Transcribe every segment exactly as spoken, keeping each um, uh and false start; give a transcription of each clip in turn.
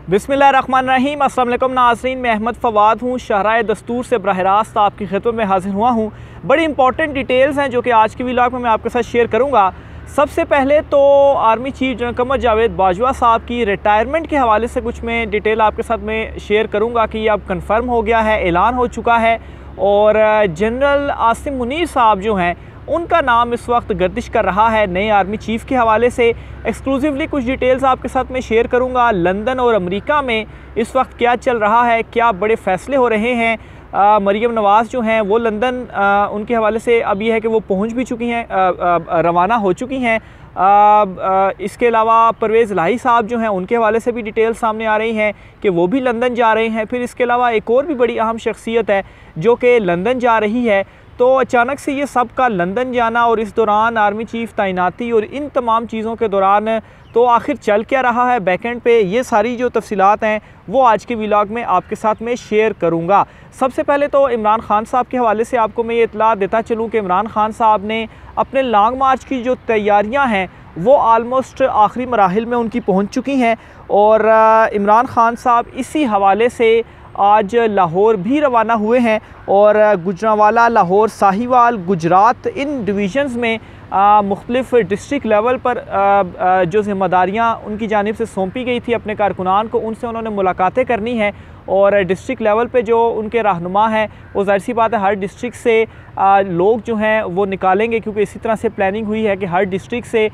बिस्मिल्लाहिर्रहमानिर्रहीम। अस्सलाम वालेकुम नाज़रीन, मैं अहमद फ़वाद हूँ। शहराए दस्तूर से बरह रास्त आपकी खिदमत में हाजिर हुआ हूँ। बड़ी इंपॉर्टेंट डिटेल्स हैं जो कि आज की व्लॉग में मैं आपके साथ शेयर करूँगा। सबसे पहले तो army chief general Qamar Javed Bajwa साहब की रिटायरमेंट के हवाले से कुछ मैं डिटेल आपके साथ में शेयर करूँगा कि ये अब कन्फर्म हो गया है, ऐलान हो चुका है। और जनरल आसिम मुनीर साहब जो हैं उनका नाम इस वक्त गर्दिश कर रहा है नए आर्मी चीफ़ के हवाले से। एक्सक्लूसिवली कुछ डिटेल्स आपके साथ में शेयर करूंगा। लंदन और अमेरिका में इस वक्त क्या चल रहा है, क्या बड़े फ़ैसले हो रहे हैं। आ, मरीम नवाज़ जो हैं वो लंदन आ, उनके हवाले से अब ये है कि वो पहुंच भी चुकी हैं, रवाना हो चुकी हैं। आ, आ, इसके अलावा परवेज़ इलाही साहब जो हैं उनके हवाले से भी डिटेल्स सामने आ रही हैं कि वो भी लंदन जा रहे हैं। फिर इसके अलावा एक और भी बड़ी अहम शख्सियत है जो कि लंदन जा रही है। तो अचानक से ये सब का लंदन जाना और इस दौरान आर्मी चीफ़ तैनाती और इन तमाम चीज़ों के दौरान तो आखिर चल क्या रहा है बैकएंड पे, ये सारी जो तफसीलात हैं वो आज के व्लॉग में आपके साथ में शेयर करूंगा। सबसे पहले तो इमरान खान साहब के हवाले से आपको मैं ये इतला देता चलूँ कि इमरान खान साहब ने अपने लॉन्ग मार्च की जो तैयारियाँ हैं वो आलमोस्ट आखिरी मराहिल में उनकी पहुँच चुकी हैं। और इमरान खान साहब इसी हवाले से आज लाहौर भी रवाना हुए हैं और गुजरांवाला, लाहौर, साहिवाल, गुजरात इन डिवीज़न्स में मुख्तलिफ़ डिस्ट्रिक्ट लेवल पर आ, आ, जो ज़िम्मेदारियाँ उनकी जानिब से सौंपी गई थी अपने कारकुनान को, उनसे उन्होंने मुलाकातें करनी हैं। और डिस्ट्रिक्ट लेवल पे जो उनके रहनुमा हैं वो ज़ाहिर सी बात है हर डिस्ट्रिक्ट से आ, लोग जो हैं वो निकालेंगे, क्योंकि इसी तरह से प्लानिंग हुई है कि हर डिस्ट्रिक्ट से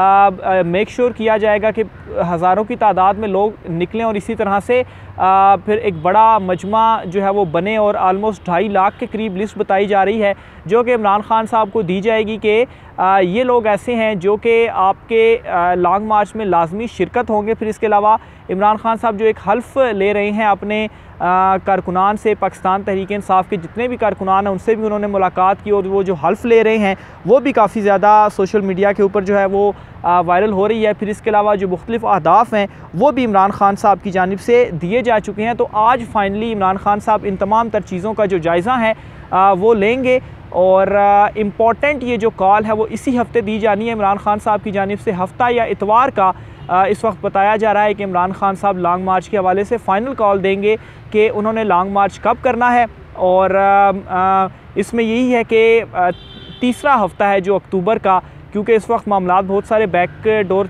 मेक श्योर किया जाएगा कि हज़ारों की तादाद में लोग निकलें और इसी तरह से आ, फिर एक बड़ा मजमा जो है वो बने। और आलमोस्ट ढाई लाख के करीब लिस्ट बताई जा रही है जो कि इमरान खान साहब को दी जाएगी कि आ, ये लोग ऐसे हैं जो कि आपके लॉन्ग मार्च में लाजमी शिरकत होंगे। फिर इसके अलावा इमरान खान साहब जो एक हल्फ ले रहे हैं अपने कारकुनान से, पाकिस्तान तहरीक इंसाफ के जितने भी कारकुनान हैं उनसे भी उन्होंने मुलाकात की और वो जो हल्फ ले रहे हैं वो भी काफ़ी ज़्यादा सोशल मीडिया के ऊपर जो है वो वायरल हो रही है। फिर इसके अलावा जो मुख्तलिफ़ अहदाफ़ हैं वो भी इमरान खान साहब की जानिब से दिए जा चुके हैं। तो आज फाइनली इमरान खान साहब इन तमाम तर चीज़ों का जो जायज़ा है वो लेंगे और इम्पॉर्टेंट ये जो कॉल है वो इसी हफ्ते दी जानी है इमरान खान साहब की जानिब से। हफ्ता या इतवार का आ, इस वक्त बताया जा रहा है कि इमरान खान साहब लॉन्ग मार्च के हवाले से फ़ाइनल कॉल देंगे कि उन्होंने लॉन्ग मार्च कब करना है। और आ, आ, इसमें यही है कि तीसरा हफ्ता है जो अक्टूबर का, क्योंकि इस वक्त मामला बहुत सारे बैक डोर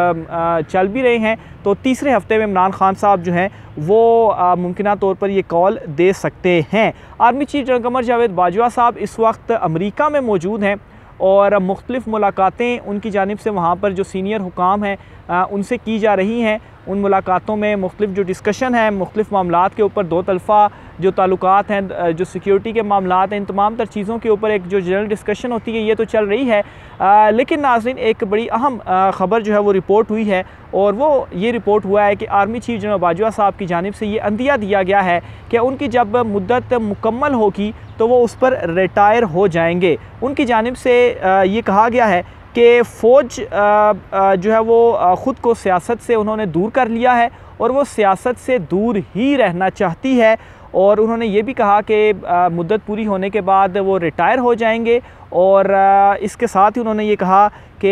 चल भी रहे हैं। तो तीसरे हफ्ते में इमरान खान साहब जो हैं वो मुमकिन तौर पर ये कॉल दे सकते हैं। Army chief general Qamar Javed Bajwa साहब इस वक्त अमेरिका में मौजूद हैं और मुख्तलिफ़ मुलाकातें उनकी जानिब से वहाँ पर जो सीनियर हुकाम हैं उनसे की जा रही हैं। उन मुलाकातों में मुख्तलिफ़ जो डिस्कशन है मुख्तलिफ़ मामलात के ऊपर, दो तरफ़ा जो ताल्लुकात हैं, जो सिक्योरिटी के मामलात हैं, इन तमाम तर चीज़ों के ऊपर एक जो जनरल डिस्कशन होती है ये तो चल रही है। आ, लेकिन नाज़रीन एक बड़ी अहम ख़बर जो है वो रिपोर्ट हुई है और वो ये रिपोर्ट हुआ है कि आर्मी चीफ जनरल बाजवा साहब की जानिब से ये अंदिया दिया गया है कि उनकी जब मुद्दत मुकम्मल होगी तो वो उस पर रिटायर हो जाएंगे। उनकी जानिब से ये कहा गया है कि फ़ौज जो है वो ख़ुद को सियासत से उन्होंने दूर कर लिया है और वो सियासत से दूर ही रहना चाहती है। और उन्होंने ये भी कहा कि मुद्दत पूरी होने के बाद वो रिटायर हो जाएंगे। और इसके साथ ही उन्होंने ये कहा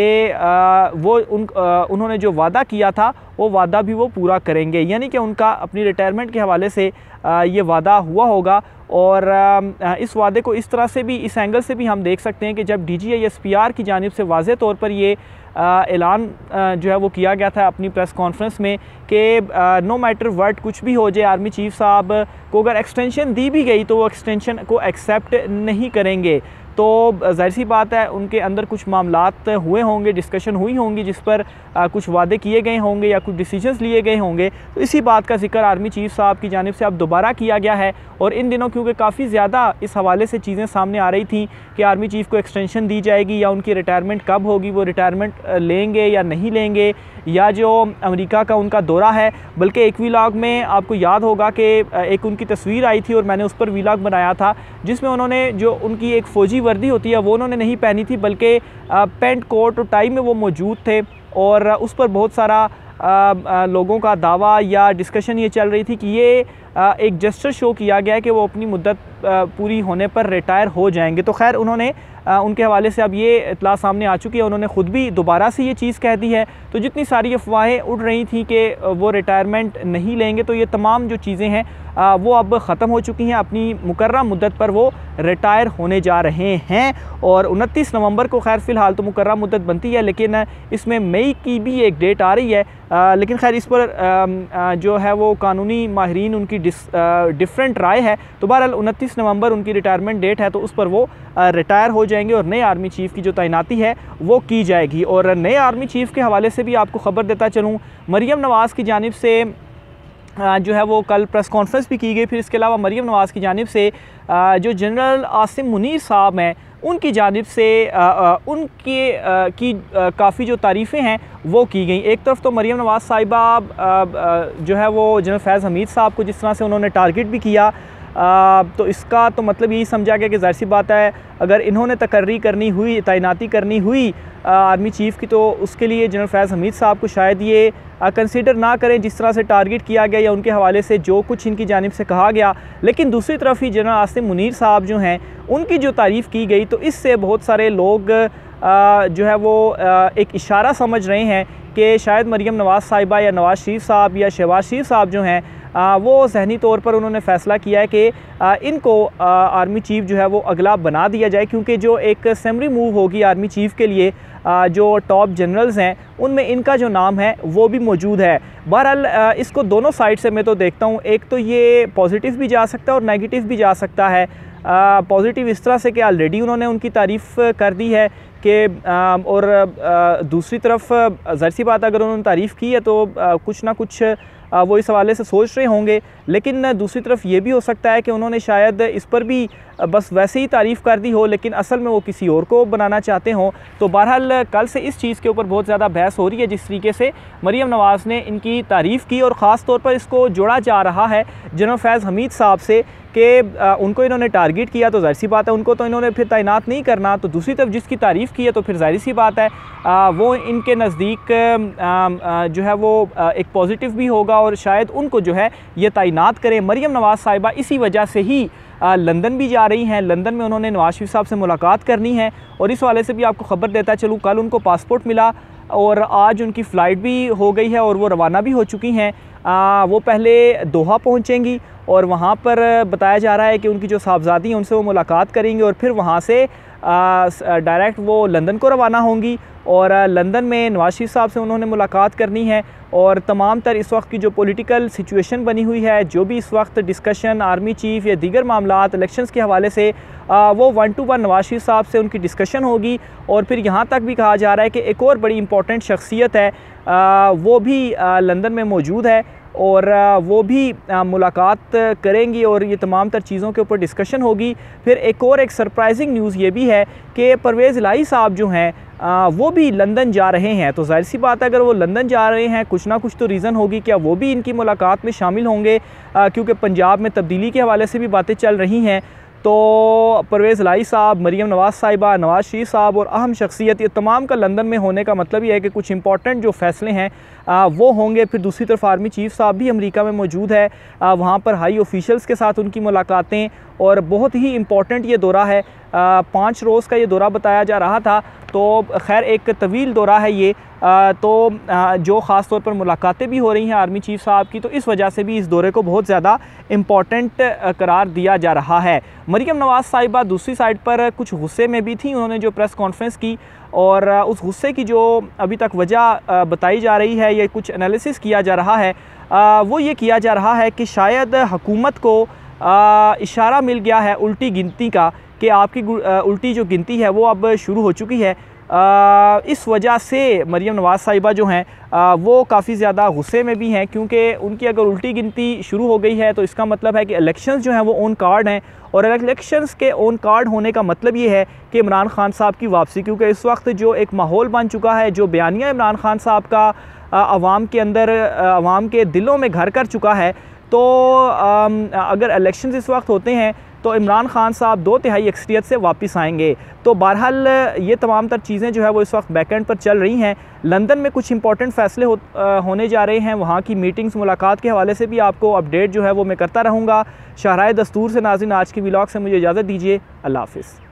कि वो उन उन्होंने जो वादा किया था वो वादा भी वो पूरा करेंगे, यानी कि उनका अपनी रिटायरमेंट के हवाले से ये वादा हुआ होगा। और इस वादे को इस तरह से भी, इस एंगल से भी हम देख सकते हैं कि जब D G I S P R की जानिब से वाज़े तौर पर ये ऐलान जो है वो किया गया था अपनी प्रेस कॉन्फ्रेंस में कि नो मैटर व्हाट, कुछ भी हो जाए, आर्मी चीफ साहब को अगर एक्सटेंशन दी भी गई तो वो एक्सटेंशन को एक्सेप्ट नहीं करेंगे। तो ज़ाहिर सी बात है उनके अंदर कुछ मामलात हुए होंगे, डिस्कशन हुई होंगी जिस पर आ, कुछ वादे किए गए होंगे या कुछ डिसीजंस लिए गए होंगे। तो इसी बात का जिक्र आर्मी चीफ साहब की जानिब से अब दोबारा किया गया है। और इन दिनों क्योंकि काफ़ी ज़्यादा इस हवाले से चीज़ें सामने आ रही थी कि आर्मी चीफ़ को एक्सटेंशन दी जाएगी या उनकी रिटायरमेंट कब होगी, वो रिटायरमेंट लेंगे या नहीं लेंगे, या जो अमेरिका का उनका दौरा है। बल्कि एक व्लॉग में आपको याद होगा कि एक उनकी तस्वीर आई थी और मैंने उस पर व्लॉग बनाया था जिसमें उन्होंने जो उनकी एक फ़ौजी वर्दी होती है वो उन्होंने नहीं पहनी थी, बल्कि पेंट कोट और टाई में वो मौजूद थे। और उस पर बहुत सारा आ, आ, लोगों का दावा या डिस्कशन ये चल रही थी कि ये आ, एक जेस्चर शो किया गया है कि वो अपनी मुद्दत पूरी होने पर रिटायर हो जाएंगे। तो खैर उन्होंने उनके हवाले से अब ये इत्तला सामने आ चुकी है, उन्होंने ख़ुद भी दोबारा से ये चीज़ कह दी है। तो जितनी सारी अफवाहें उड़ रही थी कि वो रिटायरमेंट नहीं लेंगे, तो ये तमाम जो चीज़ें हैं वो अब ख़त्म हो चुकी हैं। अपनी मुकर्रर मुद्दत पर वो रिटायर होने जा रहे हैं और उनतीस नवंबर को खैर फ़िलहाल तो मुकर्रर मुद्दत बनती है, लेकिन इसमें मई की भी एक डेट आ रही है। आ, लेकिन खैर इस पर आ, आ, जो है वो कानूनी माहिरीन उनकी डिफरेंट राय है। तो बहरहाल उनतीस नवंबर उनकी रिटायरमेंट डेट है, तो उस पर वो रिटायर हो जाएंगे और नए आर्मी चीफ़ की जो तैनाती है वो की जाएगी। और नए आर्मी चीफ़ के हवाले से भी आपको ख़बर देता चलूँ, मरीम नवाज़ की जानिब से जो है वो कल प्रेस कॉन्फ्रेंस भी की गई। फिर इसके अलावा मरीम नवाज़ की जानिब से जो जनरल आसिम मुनीर साहब हैं उनकी जानिब से उनके की काफ़ी जो तारीफ़ें हैं वो की गई। एक तरफ तो मरीम नवाज़ साहिबा जो है वो जनरल फैज़ हमीद साहब को जिस तरह से उन्होंने टारगेट भी किया, आ, तो इसका तो मतलब यही समझा गया कि ज़ाहिर सी बात है अगर इन्होंने तकर्री करनी हुई, तैनाती करनी हुई आर्मी चीफ़ की, तो उसके लिए जनरल फैज़ हमीद साहब को शायद ये कंसीडर ना करें जिस तरह से टारगेट किया गया या उनके हवाले से जो कुछ इनकी जानिब से कहा गया। लेकिन दूसरी तरफ ही जनरल आसिम मुनीर साहब जो हैं उनकी जो तारीफ़ की गई, तो इससे बहुत सारे लोग आ, जो है वो आ, एक इशारा समझ रहे हैं कि शायद मरीम नवाज़ साहिबा या नवाज़ शरीफ साहब या शहबाज शरीफ साहब जो हैं आ, वो ज़हनी तौर पर उन्होंने फ़ैसला किया है कि आ, इनको आ, आर्मी चीफ़ जो है वो अगला बना दिया जाए, क्योंकि जो एक समरी मूव होगी आर्मी चीफ़ के लिए, आ, जो टॉप जनरल्स हैं उनमें इनका जो नाम है वो भी मौजूद है। बहरहाल इसको दोनों साइड से मैं तो देखता हूँ, एक तो ये पॉजिटिव भी जा सकता है और नेगेटिव भी जा सकता है। पॉजिटिव इस तरह से कि ऑलरेडी उन्होंने उनकी तारीफ़ कर दी है कि और आ, दूसरी तरफ ज़ाहिर सी बात अगर उन्होंने तारीफ़ की है तो आ, कुछ ना कुछ आ, वो इस हवाले से सोच रहे होंगे। लेकिन दूसरी तरफ ये भी हो सकता है कि उन्होंने शायद इस पर भी बस वैसे ही तारीफ़ कर दी हो, लेकिन असल में वो किसी और को बनाना चाहते हों। तो बहरहाल कल से इस चीज़ के ऊपर बहुत ज़्यादा बहस हो रही है, जिस तरीके से मरीम नवाज़ ने इनकी तारीफ़ की, और ख़ास तौर पर इसको जोड़ा जा रहा है जनरल फैज़ हमीद साहब से कि उनको इन्होंने टारगेट किया, तो ज़ाहिर सी बात है उनको तो इन्होंने फिर तैनात नहीं करना। तो दूसरी तरफ जिसकी तारीफ़ की है तो फिर ज़ाहिर सी बात है आ, वो इनके नज़दीक जो है वो आ, एक पॉजिटिव भी होगा और शायद उनको जो है ये तैनात करें। मरीम नवाज़ साहिबा इसी वजह से ही लंदन भी जा रही हैं। लंदन में उन्होंने नवाज़ शरीफ साहब से मुलाकात करनी है, और इस वाले से भी आपको ख़बर देता चलूँ, कल उनको पासपोर्ट मिला और आज उनकी फ़्लाइट भी हो गई है और वो रवाना भी हो चुकी हैं। आ, वो पहले दोहा पहुँचेंगी और वहाँ पर बताया जा रहा है कि उनकी जो साहबजादी हैं उनसे वो मुलाकात करेंगे और फिर वहाँ से डायरेक्ट वो लंदन को रवाना होंगी। और लंदन में नवाज़ शरीफ साहब से उन्होंने मुलाकात करनी है, और तमाम तर इस वक्त की जो पॉलिटिकल सिचुएशन बनी हुई है, जो भी इस वक्त डिस्कशन आर्मी चीफ़ या दीगर मामलात इलेक्शंस के हवाले से आ, वो one to one Nawaz Sharif साहब से उनकी डिस्कशन होगी। और फिर यहाँ तक भी कहा जा रहा है कि एक और बड़ी इंपॉर्टेंट शख्सियत है आ, वो भी आ, लंदन में मौजूद है और वो भी मुलाकात करेंगी और ये तमाम तर चीज़ों के ऊपर डिस्कशन होगी। फिर एक और एक सरप्राइजिंग न्यूज़ ये भी है कि परवेज़ इलाही साहब जो हैं वो भी लंदन जा रहे हैं। तो जाहिर सी बात है अगर वो लंदन जा रहे हैं, कुछ ना कुछ तो रीज़न होगी, क्या वो भी इनकी मुलाकात में शामिल होंगे, क्योंकि पंजाब में तब्दीली के हवाले से भी बातें चल रही हैं। तो परवेज़ इलाही साहब, मरीम नवाज़ साहिबा, नवाज़ शरीफ साहब और अहम शख्सियत, ये तमाम का लंदन में होने का मतलब ये है कि कुछ इंपॉर्टेंट जो फ़ैसले हैं आ, वो होंगे। फिर दूसरी तरफ आर्मी चीफ़ साहब भी अमेरिका में मौजूद है, आ, वहाँ पर हाई ऑफिशियल्स के साथ उनकी मुलाकातें, और बहुत ही इम्पॉर्टेंट ये दौरा है। आ, पाँच रोज़ का ये दौरा बताया जा रहा था, तो खैर एक तवील दौरा है ये। आ, तो आ, जो ख़ास तौर पर मुलाकातें भी हो रही हैं आर्मी चीफ़ साहब की, तो इस वजह से भी इस दौरे को बहुत ज़्यादा इम्पॉर्टेंट करार दिया जा रहा है। मरीम नवाज़ साहिबा दूसरी साइड पर कुछ गुस्से में भी थी, उन्होंने जो प्रेस कॉन्फ्रेंस की, और उस गुस्से की जो अभी तक वजह बताई जा रही है, ये कुछ एनालिसिस किया जा रहा है, आ, वो ये किया जा रहा है कि शायद हुकूमत को आ, इशारा मिल गया है उल्टी गिनती का, कि आपकी उल्टी जो गिनती है वो अब शुरू हो चुकी है। आ, इस वजह से मरीम नवाज़ साहिबा जो हैं वो काफ़ी ज़्यादा गुस्से में भी हैं, क्योंकि उनकी अगर उल्टी गिनती शुरू हो गई है तो इसका मतलब है कि इलेक्शंस जो हैं वो ऑन कार्ड हैं, और इलेक्शंस के ऑन कार्ड होने का मतलब ये है कि इमरान खान साहब की वापसी, क्योंकि इस वक्त जो एक माहौल बन चुका है, जो बयानिया इमरान खान साहब का आवाम के अंदर, आवाम के दिलों में घर कर चुका है। तो अगर इलेक्शंस इस वक्त होते हैं तो इमरान खान साहब दो तिहाई अक्सरियत से वापस आएंगे। तो बहरहाल ये तमाम तर चीज़ें जो है वो इस वक्त बैकएंड पर चल रही हैं। लंदन में कुछ इंपॉर्टेंट फ़ैसले हो, आ, होने जा रहे हैं, वहाँ की मीटिंग्स, मुलाकात के हवाले से भी आपको अपडेट जो है वो मैं करता रहूँगा। शाहराए दस्तूर से नाज़रीन आज की व्लॉग से मुझे इजाज़त दीजिए। अल्लाह हाफ़िज़।